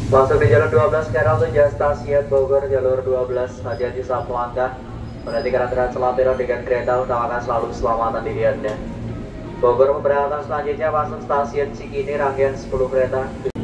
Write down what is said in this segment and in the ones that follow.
Masuk di jalur 12 sekarang tujuan stasiun Bogor jalur 12. Hati-hati saat melangkah. Perhatikan antrean selatero dengan kereta utamakan selalu keselamatan diri Anda. Bogor pemberangkatan selanjutnya masuk stasiun Cikini rangkaian 10 kereta.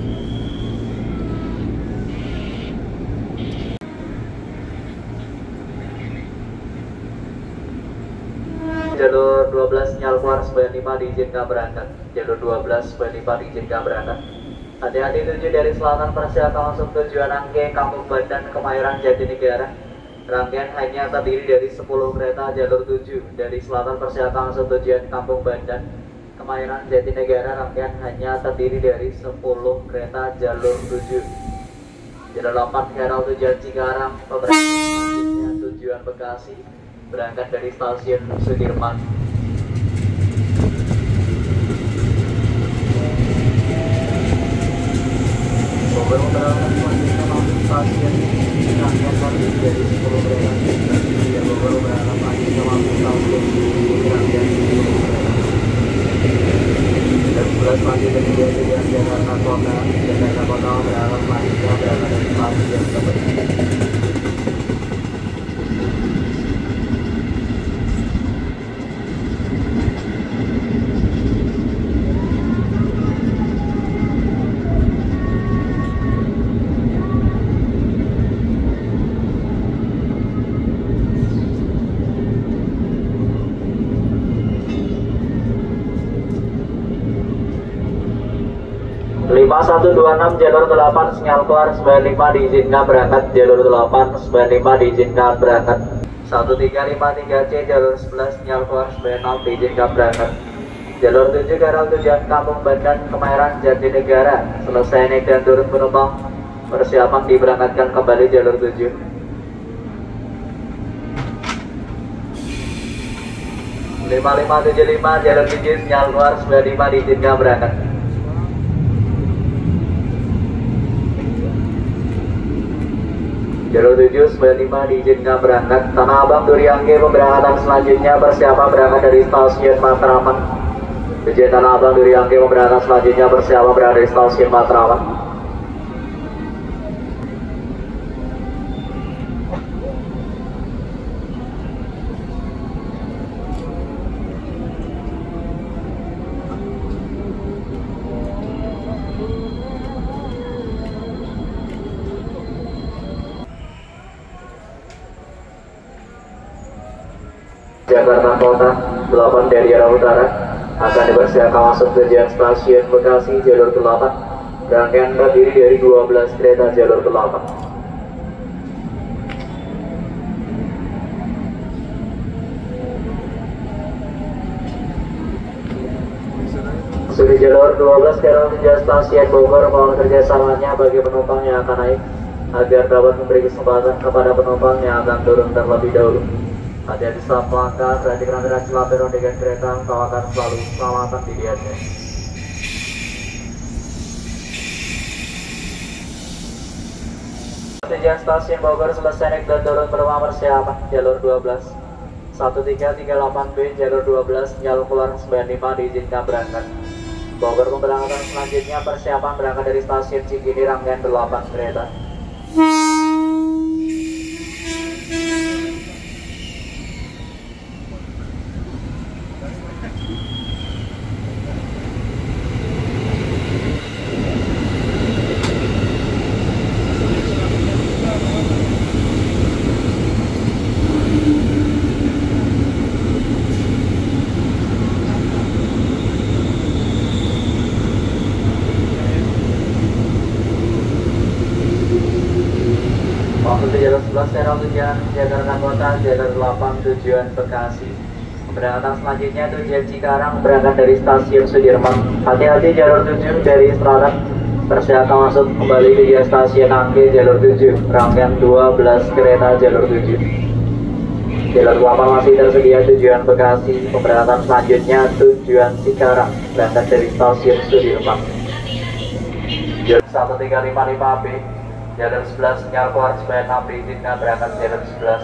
Jalur 12 sinyal keluar sebanyak 5 diizinkan berangkat. Jalur 12 sebanyak 5 diizinkan berangkat. Hati-hati tuju dari selatan persiapan masuk tujuan Angke, Kampung Bandan, Kemayoran, Jatinegara. Rangkaian hanya terdiri dari 10 kereta jalur 7 dari selatan persiapan masuk tujuan Kampung Bandan, Kemayoran, Jatinegara. Rangkaian hanya terdiri dari 10 kereta jalur 7. Jalur 8 KRL tujuan Cikarang, pemberangkatan selanjutnya tujuan Bekasi, berangkat dari stasiun Sudirman. Bogor pemberangkatan selanjutnya masuk stasiun rangkaian terdiri dari 10 kereta. Bogor pemberangkatan selanjutnya masuk stasiun rangkaian 10 kereta. Dan 11 selanjutnya juga tujuan Jakarta Kota. Jakarta Kota berangkat selanjutnya berangkat dari stasiun Tebet. 5126 jalur 8 sinyal keluar 95 diizinkan berangkat. Jalur 8 95 diizinkan berangkat. 1353C jalur 11 sinyal keluar 96 diizinkan berangkat. Jalur 7 KRL tujuan Kampung Bandan, Kemayoran, Jatinegara. Selesai naik dan turun penumpang, persiapan diberangkatkan kembali jalur 7. Lima 575 jalur 7 sinyal keluar 95 diizinkan berangkat. Jalur 7 95 diizinkan berangkat. Tanah Abang Duri Angke pemberangkatan selanjutnya persiapan berangkat dari stasiun Matraman. Tujuan Tanah Abang Duri Angke pemberangkatan selanjutnya persiapan berangkat dari stasiun Matraman. Jakarta Kota 8 dari arah utara akan dipersiapkan masuk tujuan stasiun Bekasi jalur 8. Rangkaian terdiri dari 12 kereta jalur 8. Sudah jalur 12 sekarang tujuan stasiun Bogor. Mohon kerjasamanya bagi penumpang yang akan naik agar dapat memberi kesempatan kepada penumpang yang akan turun terlebih dahulu. Hati-hati saat melangkah, perhatikan antrean selatero dengan kereta utamakan selalu keselamatan diri Anda. Tujuan stasiun Bogor selesai naik dan turun penumpang persiapan jalur 12. 1338B jalur 12 sinyal keluar 95 diizinkan berangkat. Bogor pemberangkatan selanjutnya persiapan berangkat dari stasiun Cikini rangkaian 8 kereta. Jalur 11 serang tujuan Jakarta Kota, jalur 8 tujuan Bekasi. Keberangkatan selanjutnya tujuan Cikarang berangkat dari stasiun Sudirman. Hati-hati jalur 7 dari selatan persiapan masuk kembali ke stasiun Angke jalur 7. Rangkaian 12 kereta jalur 7. Jalur 8 masih tersedia tujuan Bekasi. Keberangkatan selanjutnya tujuan Cikarang berangkat dari stasiun Sudirman. Jalur 1355B jalur 11 sinyal keluar supaya 6 diizinkan berangkat jalur 11.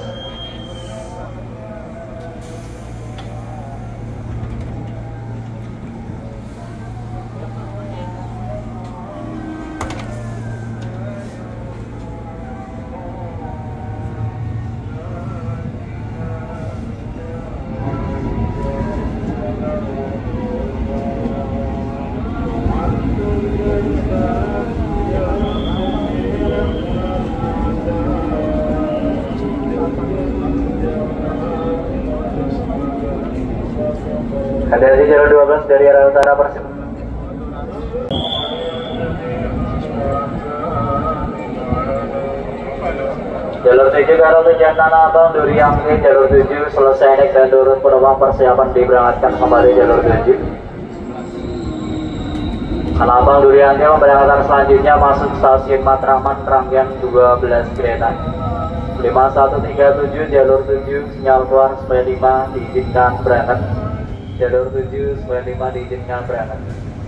jalur 12 dari arah utara Persib. Jalur 7 ke arah tujuan Tanah Abang Duri Angke, jalur 7 selesai naik dan turun penumpang persiapan diberangkatkan kembali jalur 7. Tanah Abang Duri Angke memberangkatkan selanjutnya masuk stasiun Matraman rangkaian 12 kereta. 5137 jalur 7 sinyal keluar supaya 5 diizinkan berangkat. Jalur 7 supaya 5 diizinkan berangkat.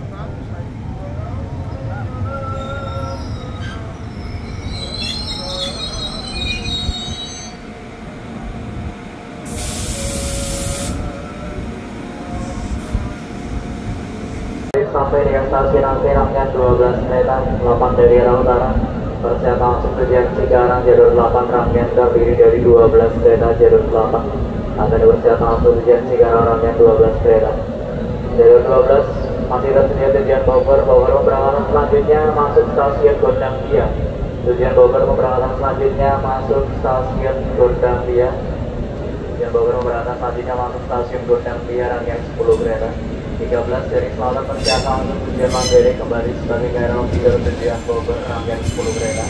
Sampai dengan stasiun Angke rangkaian 12 kereta 8 dari arah utara. Persiapan masuk tujuan Cikarang jalur 8 rangkaian terdiri dari 12 kereta jalur 8. Akan dipersiapkan masuk tujuan Cikarang rangkaian 12 kereta. Jalur 12 masih tersedia tujuan Bogor. Bogor pemberangkatan selanjutnya masuk stasiun Gondang Dia. Tujuan Bogor pemberangkatan selanjutnya masuk stasiun Gondang Dia. Tujuan Bogor pemberangkatan selanjutnya masuk stasiun Gondang Dia rangkaian 10 kereta. 13 dari selatan persiapan untuk tujuan Manggarai kembali sebagai gairah leader tujuan Bogor rangkaian 10 kereta.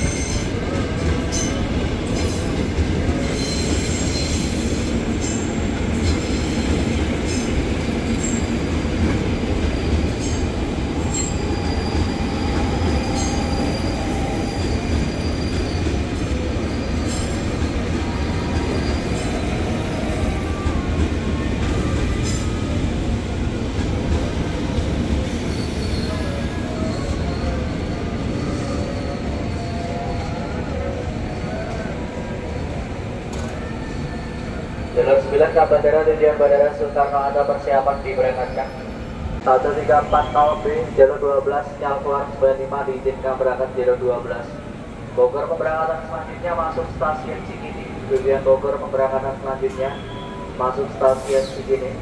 Jalur 9 ke bandara tujuan Bandara Soekarno-Hatta persiapan diberangkatkan. 1340B jalur 12 sinyal keluar supaya 5 diizinkan berangkat jalur 12. Bogor pemberangkatan selanjutnya masuk stasiun Cikini. Tujuan Bogor pemberangkatan selanjutnya masuk stasiun Cikini.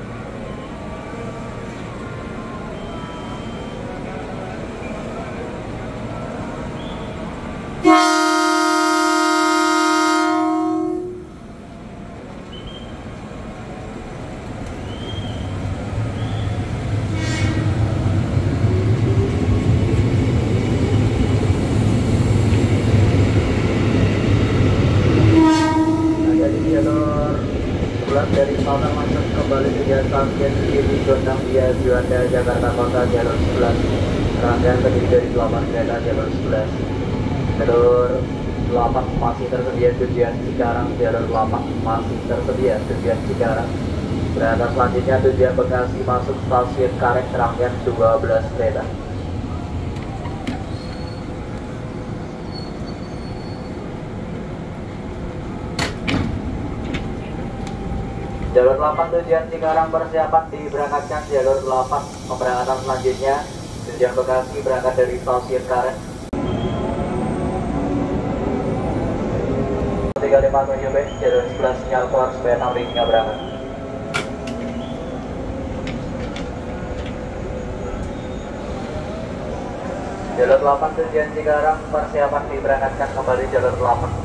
Dari Selatan masuk kembali tujuan stasiun Cikini Gondang Dia Juanda Jakarta Kota jalur 11. Rangkaian terdiri dari 8 kereta jalur 11. Jalur 8 masih tersedia tujuan Cikarang, jalur 8 masih tersedia tujuan Cikarang. Berangkat selanjutnya tujuan Bekasi masuk stasiun Karet rangkaian 12 kereta. Jalur 8 tujuan Cikarang persiapan diberangkatkan. Jalur 8 pemberangkatan selanjutnya tujuan Bekasi berangkat dari stasiun Karet. 357B jalur 11 sinyal keluar supaya 6 diizinkan berangkat. Jalur 8 tujuan Cikarang persiapan diberangkatkan kembali jalur 8.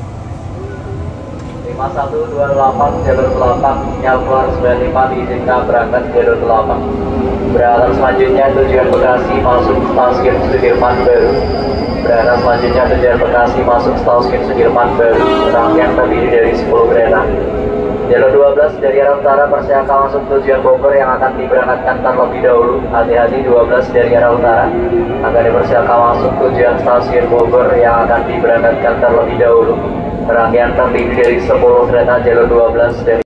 5128 jalur 8 sinyal keluar supaya 5 diizinkan berangkat jalur 8. Berangkat selanjutnya tujuan Bekasi masuk stasiun Sudirman Baru. Berangkat selanjutnya tujuan Bekasi masuk stasiun Sudirman Baru. Rangkaian terdiri dari 10 kereta. Jalur 12 dari arah utara persiapan masuk tujuan Bogor yang akan diberangkatkan terlebih dahulu. Hati-hati 12 dari arah utara akan dipersiapkan masuk tujuan stasiun Bogor yang akan diberangkatkan terlebih dahulu. Rangkaian terdiri dari 10 kereta jalur 12 dari